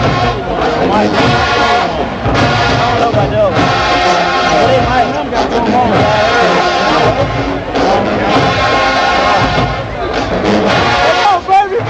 Might. I don't know about those. But they might. Them got some on Let's go, baby.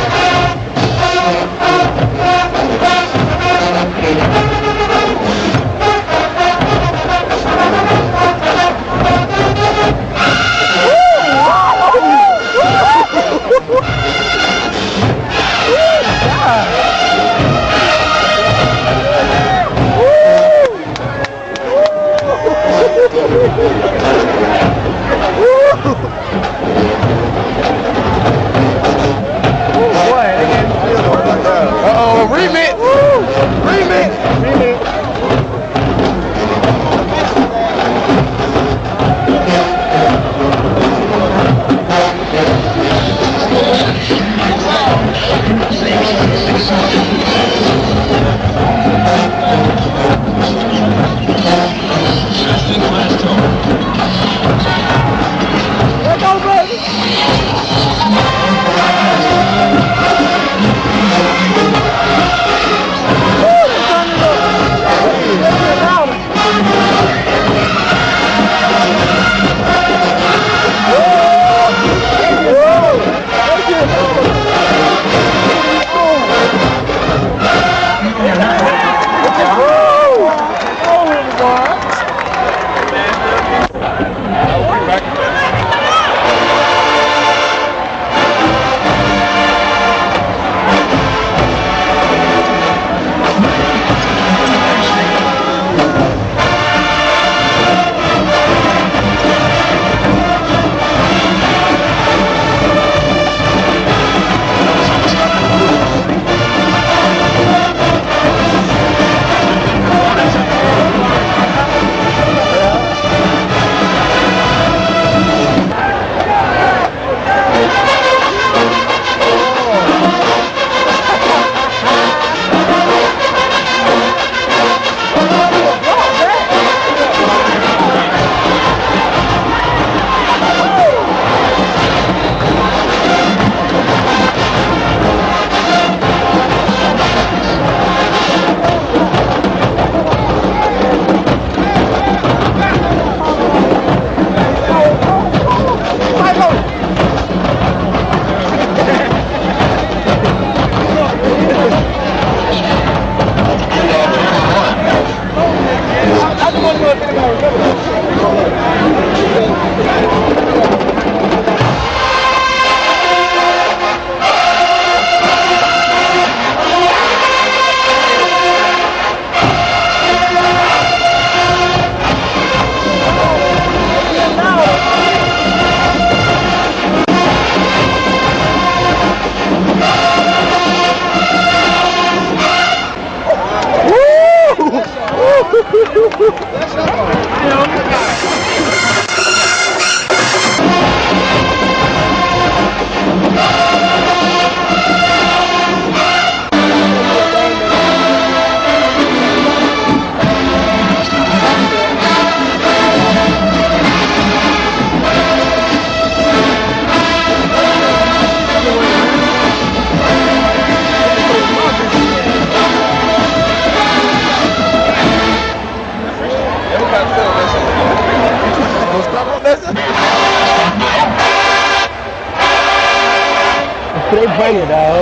They bring it, dog.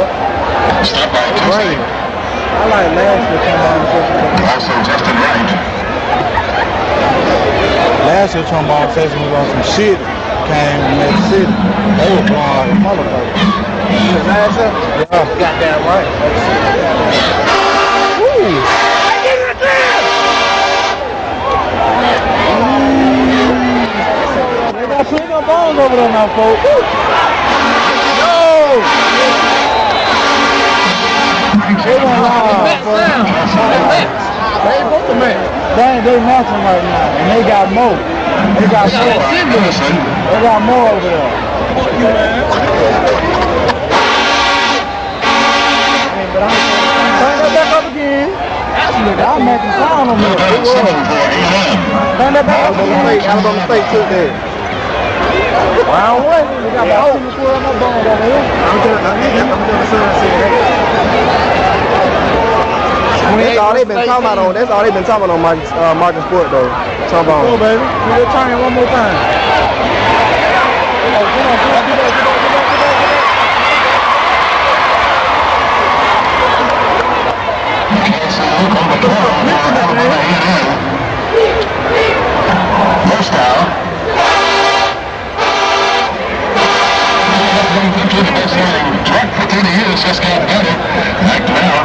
Bring it. I like last year trombone session. Also just in range. Last year trombone session was on some shit. Came from that city. They were blowing like a motherfucker. Last year? Yeah. Goddamn right. Woo! They got plenty of bones over there now, folks. They went live. They both the man. They matching right now, and they got more. They got more. They got more over there. Fuck you, man. But I'm turn that back up again. I'm making sound on me. Turn that back up again. Alabama State took that. Round one. We got about 2 to 12 bones over here. I'm just saying that. That's all they've been talking about on. That's all they've been talking about on Market Sport though. Talking about. Go, baby. Do your turn one more time. Come on, come on, come on, get up, get up, get up, get up, get up. Track for 30 years, just got better. Back now.